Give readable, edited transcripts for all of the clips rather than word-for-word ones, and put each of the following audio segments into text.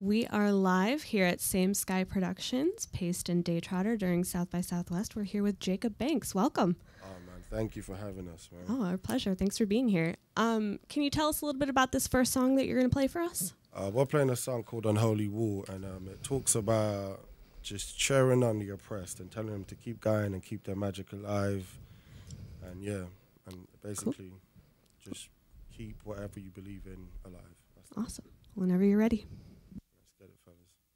We are live here at Same Sky Productions, Paste and Daytrotter during South by Southwest. We're here with Jacob Banks. Welcome. Oh, man, thank you for having us, man. Oh, our pleasure. Thanks for being here. Can you tell us a little bit about this first song that you're going to play for us? We're playing a song called Unholy War, and it talks about just cheering on the oppressed and telling them to keep going and keep their magic alive. And yeah, and basically just keep whatever you believe in alive. That's Awesome. Whenever you're ready. Let's get it, fellas.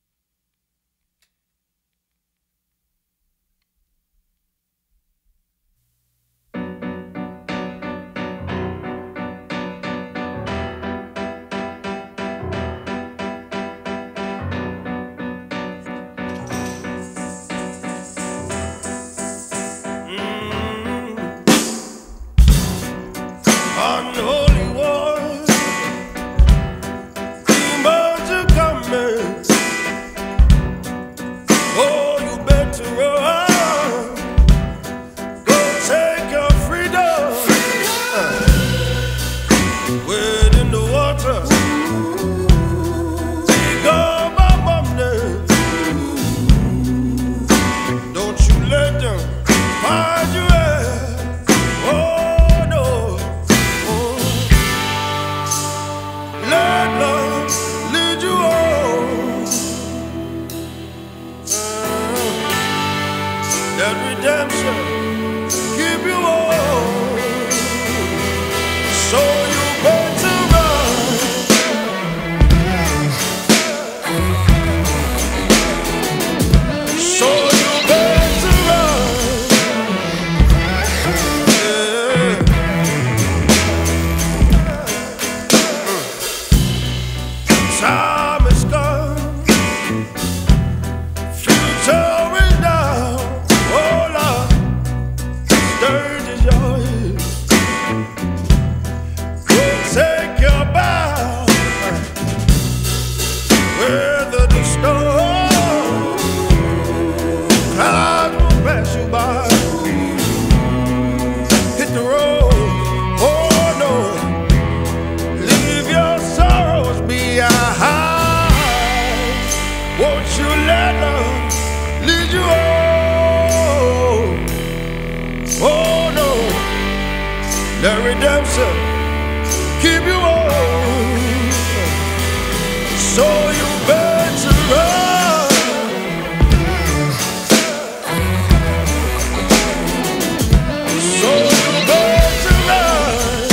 Unholy war, demons are coming. Oh, you better run. Go take your freedom. Wade in the water. Dig up my money. Don't you let them find you at. Oh no. Let love lead you on. Let redemption keep you on. So you better run. So you better run. Yeah. Time is gone, future is now. Oh Lord, dirt is yours. Go take your bow, weather the storm. Clouds will pass you by. Hit the road, oh no. Leave your sorrows behind. Won't you let love lead you on? Oh no, let redemption keep you on. So you better run. So you better run.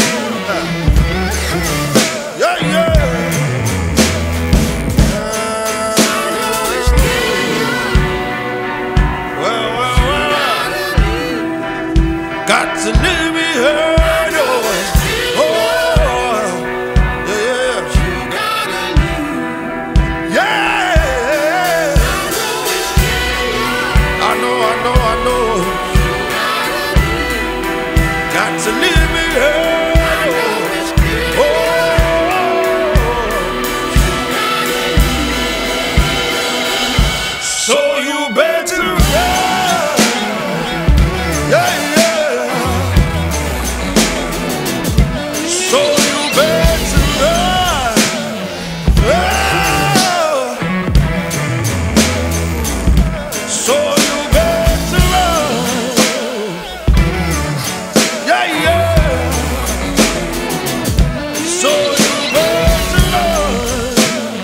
Yeah, yeah. Got to live it heard. Oh, yeah, yeah. I know. Got to live it heard. Oh, so you better run. Yeah, yeah. So you better run. Oh. So you better run. Yeah, yeah. So you better run.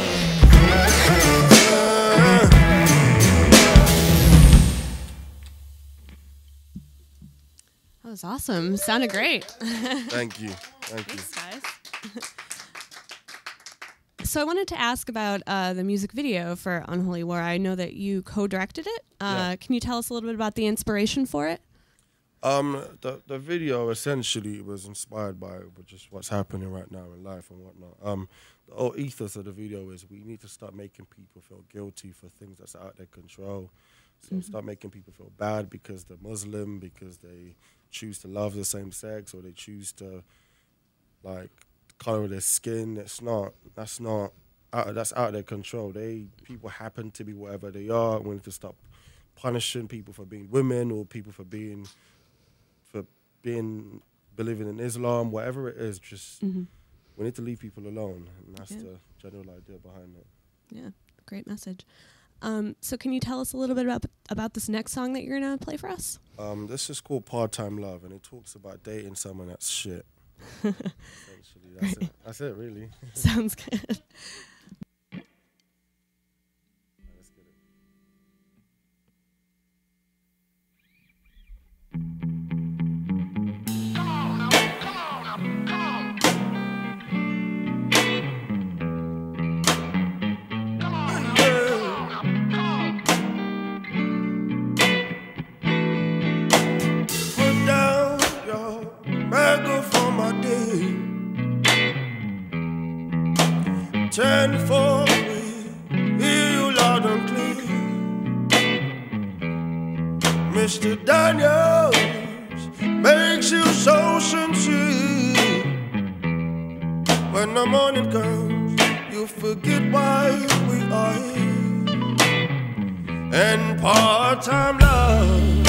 That was awesome. Sounded great. Thank you. Thanks, guys. So I wanted to ask about the music video for Unholy War. I know that you co-directed it. Yeah. Can you tell us a little bit about the inspiration for it? The video essentially was inspired by just what's happening right now in life and whatnot. The whole ethos of the video is we need to start making people feel guilty for things that's out of their control. So start making people feel bad because they're Muslim, because they choose to love the same sex, or they choose to like color of their skin. That's out of their control. People happen to be whatever they are. We need to stop punishing people for being women or people for being believing in Islam, whatever it is. Just we need to leave people alone, and that's the general idea behind it. Yeah, great message. So can you tell us a little bit about this next song that you're going to play for us? This is called Part-Time Love, and it talks about dating someone that's shit. Essentially, that's it. That's it, really. Sounds good. Let's get it. Put down your mango for my day. 10 for me, hear you loud and clear. Mr. Daniels makes you so sincere. When the morning comes, you forget why we are here. And part-time love,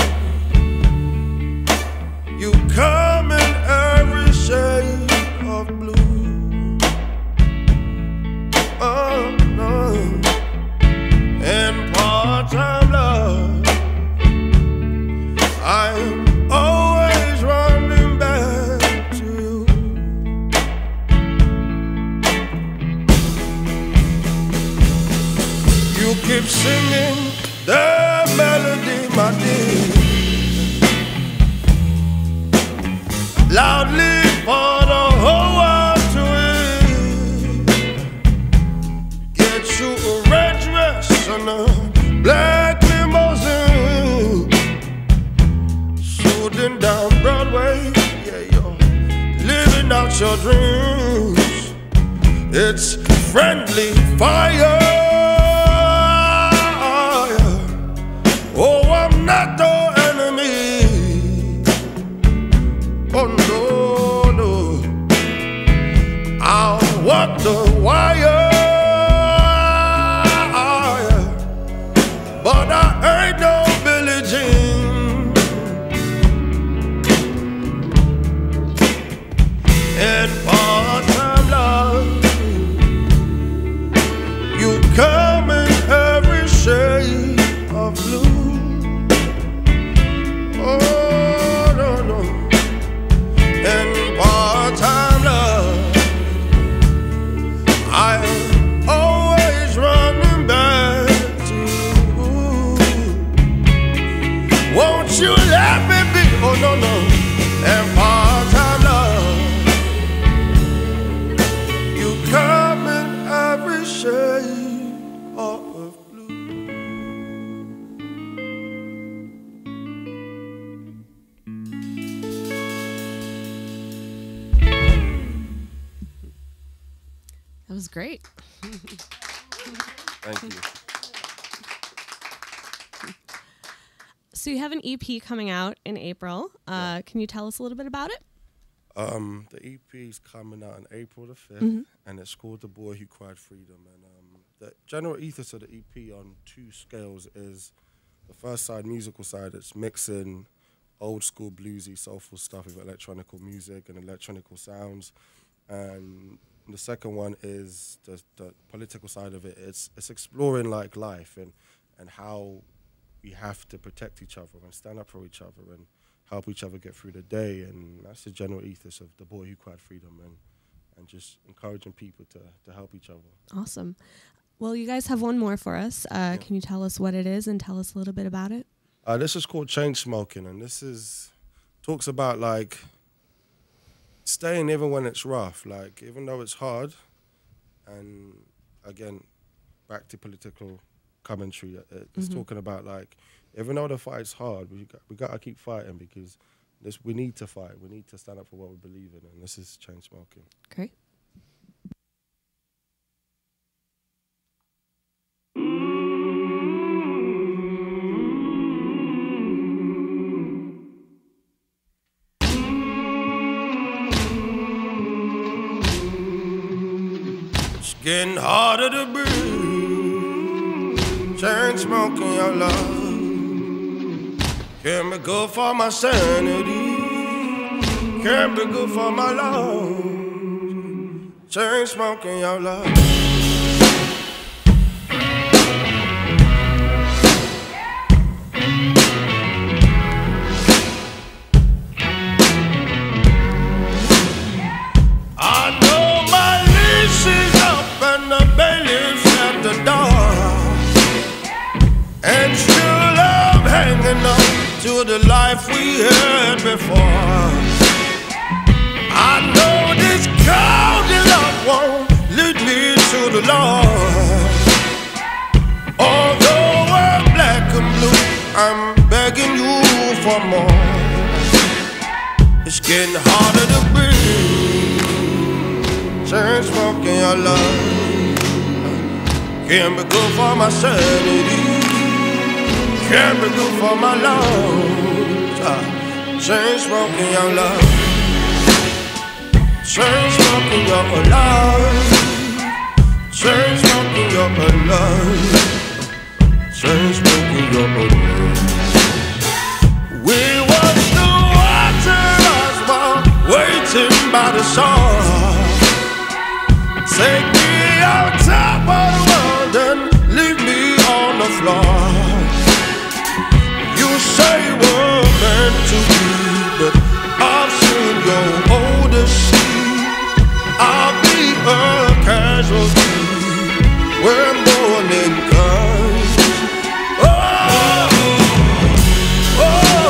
you come in every shade of blue. Oh no. And part-time love, I'm always running back to you. You keep singing the melody, my dear, loudly for the whole world to hear. Get you a red dress and a black limousine, shooting down Broadway. Yeah, you're living out your dreams. It's friendly fire. Oh, I'm not the enemy. Oh no, no, I'll walk the wire, but I ain't no Billie Jean. And part-time love, you come in every shade of blue. Oh no, no. And part-time love, I'm always running back to you. Won't you let me be? Oh no, no. And part-time love, you come in every shade of blue. That was great. Thank you. So you have an EP coming out in April. Can you tell us a little bit about it? The EP is coming out on April the 5th, and it's called The Boy Who Cried Freedom. And the general ethos of the EP on 2 scales is the first side, musical side, it's mixing old school bluesy, soulful stuff with electronical music and electronical sounds. And the second one is the political side of it. It's exploring like life and how we have to protect each other and stand up for each other and help each other get through the day. And that's the general ethos of The Boy Who Cried Freedom, and just encouraging people to help each other. Awesome. Well, you guys have one more for us. Can you tell us what it is and tell us a little bit about it? This is called Chain Smoking, and this talks about like staying even when it's rough, like even though it's hard. And again, back to political commentary, it's talking about like even though the fight's hard, we got to keep fighting, because we need to fight. We need to stand up for what we believe in, and this is Chain Smoking. Great. It's getting harder to breathe. Chain smoking your love. Can't be good for my sanity. Can't be good for my lungs. Chain smoking your love. life we had before. I know this cold love won't lead me to the Lord. Although we're black and blue, I'm begging you for more. It's getting harder to breathe. Chain smoking your love can't be good for my sanity. Can't be good for my lungs. Chain smoking your love. Chain smoking your love. Chain smoking your love. Chain smoking your love. We watch the waters while waiting by the shore. Take me on top of the world and leave me on the floor. You say we're meant to be, but I've seen your Odyssey. I'll be a casualty when morning comes. Oh, oh, oh,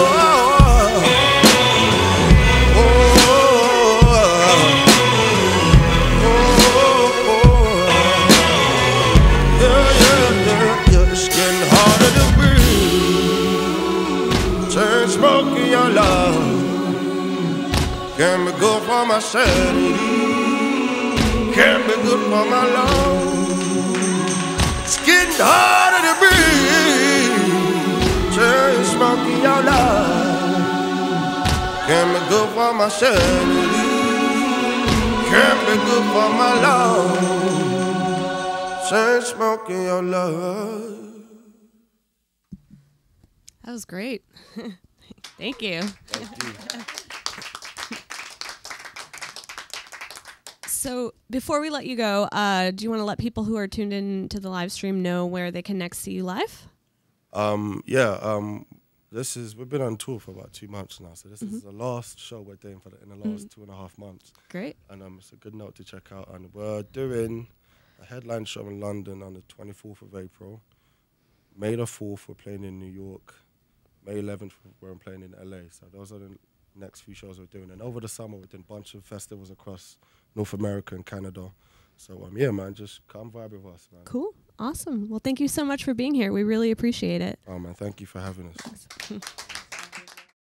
oh, yeah, it's getting harder to breathe. Turn smoking your love. Can't be good for my sanity. Can't be good for my lungs. It's getting harder to breathe. Chain smoking your love. Can't be good for my sanity. Can't be good for my lungs. Chain smoking your love. That was great. Thank you. Thank you. So before we let you go, do you want to let people who are tuned in to the live stream know where they can next see you live? We've been on tour for about 2 months now, so this is the last show we're doing in the last 2.5 months. Great. And it's a good note to check out. And we're doing a headline show in London on the 24th of April. May the 4th, we're playing in New York. May 11th, we're playing in LA. So those are the next few shows we're doing. And over the summer, we're doing a bunch of festivals across North America and Canada. So, yeah, man, just come vibe with us, man. Cool. Awesome. Well, thank you so much for being here. We really appreciate it. Oh, man, thank you for having us. Thanks.